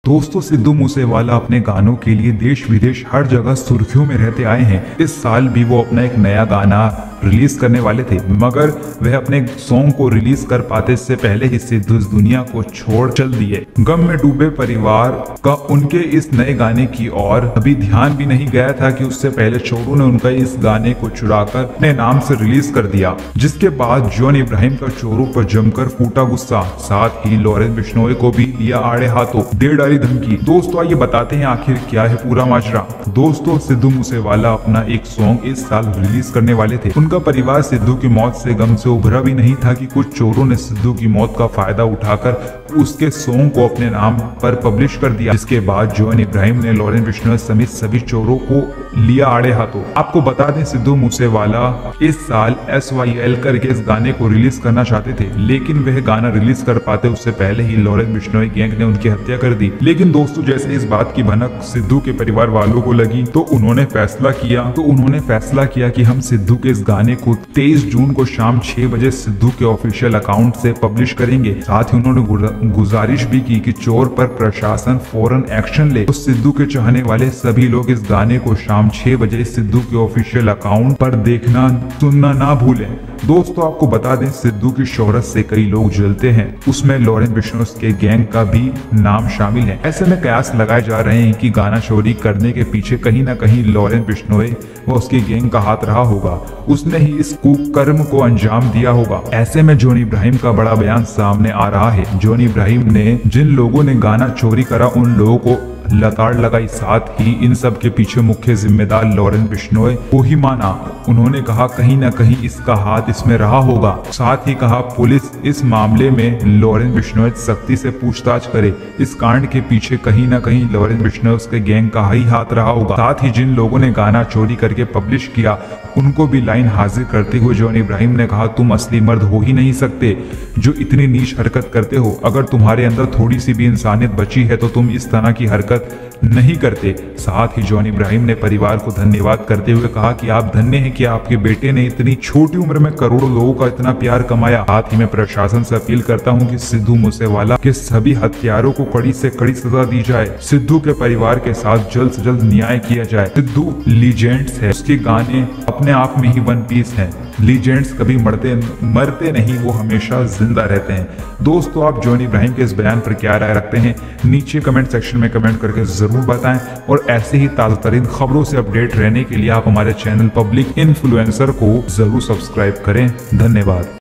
दोस्तों सिद्धू मूसेवाला अपने गानों के लिए देश विदेश हर जगह सुर्खियों में रहते आए हैं। इस साल भी वो अपना एक नया गाना रिलीज करने वाले थे, मगर वह अपने सॉन्ग को रिलीज कर पाते इससे पहले ही सिद्धू इस दुनिया को छोड़ चल दिए। गम में डूबे परिवार का उनके इस नए गाने की ओर अभी ध्यान भी नहीं गया था कि उससे पहले चोरों ने उनका इस गाने को चुराकर अपने नाम से रिलीज कर दिया, जिसके बाद जॉन इब्राहिम का चोरों पर जमकर फूटा गुस्सा, साथ ही लॉरेंस बिश्नोई को भी लिया आड़े हाथों, दे डाली धमकी। दोस्तों आइए बताते हैं आखिर क्या है पूरा माजरा। दोस्तों सिद्धू मूसेवाला अपना एक सॉन्ग इस साल रिलीज करने वाले थे। उनका परिवार सिद्धू की मौत से गम से उभरा भी नहीं था कि कुछ चोरों ने सिद्धू की मौत का फायदा उठाकर उसके सॉन्ग को अपने नाम पर पब्लिश कर दिया, जिसके बाद जॉन इब्राहिम ने लॉरेंस बिश्नोई समेत सभी चोरों को लिया आड़े हाथों। आपको बता दें सिद्धू मूसेवाला इस साल SYL करके इस गाने को रिलीज करना चाहते थे, लेकिन वह गाना रिलीज कर पाते उससे पहले ही लॉरेंस बिश्नोई गैंग ने उनकी हत्या कर दी। लेकिन दोस्तों जैसे इस बात की भनक सिद्धू के परिवार वालों को लगी तो उन्होंने फैसला किया कि हम सिद्धू के इस गाने को 23 जून को शाम 6 बजे सिद्धू के ऑफिशियल अकाउंट से पब्लिश करेंगे। साथ ही उन्होंने गुजारिश भी की कि चोर पर प्रशासन फौरन एक्शन ले। तो सिद्धू के चाहने वाले सभी लोग इस गाने को शाम 6 बजे सिद्धू के ऑफिशियल अकाउंट पर देखना सुनना ना भूलें। दोस्तों आपको बता दें सिद्धू की शोहरत से कई लोग जलते हैं, उसमें लॉरेंस बिश्नोई के गैंग का भी नाम शामिल है। ऐसे में कयास लगाए जा रहे हैं कि गाना चोरी करने के पीछे कहीं ना कहीं लॉरेंस बिश्नोई व उसकी गैंग का हाथ रहा होगा, उसने ही इस कुकर्म को अंजाम दिया होगा। ऐसे में जॉन इब्राहिम का बड़ा बयान सामने आ रहा है। जॉन इब्राहिम ने जिन लोगों ने गाना चोरी करा उन लोगों को लताड़ लगाई, साथ ही इन सब के पीछे मुख्य जिम्मेदार लॉरेंस बिश्नोई को ही माना। उन्होंने कहा कहीं ना कहीं इसका हाथ इसमें रहा होगा। साथ ही कहा पुलिस इस मामले में लॉरेंस बिश्नोई सख्ती से पूछताछ करे। इस कांड के पीछे कहीं ना कहीं लॉरेंस बिश्नोई उसके गैंग का ही हाथ रहा होगा। साथ ही जिन लोगों ने गाना चोरी करके पब्लिश किया उनको भी लाइन हाजिर करते हुए जॉन इब्राहिम ने कहा तुम असली मर्द हो ही नहीं सकते जो इतनी नीच हरकत करते हो। अगर तुम्हारे अंदर थोड़ी सी भी इंसानियत बची है तो तुम इस तरह की हरकत नहीं करते। साथ ही जॉन इब्राहिम ने परिवार को धन्यवाद करते हुए कहा कि आप धन्य हैं कि आपके बेटे ने इतनी छोटी उम्र में करोड़ों लोगों का इतना प्यार कमाया। साथ ही मैं प्रशासन से अपील करता हूं कि सिद्धू मूसेवाला के सभी हत्यारों को कड़ी से कड़ी सजा दी जाए। सिद्धू के परिवार के साथ जल्द से जल्द न्याय किया जाए। सिद्धू लीजेंड्स है, उसके गाने अपने आप में ही वन पीस है। लीजेंड्स कभी मरते नहीं, वो हमेशा जिंदा रहते हैं। दोस्तों आप जॉन इब्राहिम के इस बयान पर क्या राय रखते हैं नीचे कमेंट सेक्शन में कमेंट करके जरूर बताएं, और ऐसे ही ताजा तरीन खबरों से अपडेट रहने के लिए आप हमारे चैनल पब्लिक इन्फ्लुएंसर को जरूर सब्सक्राइब करें। धन्यवाद।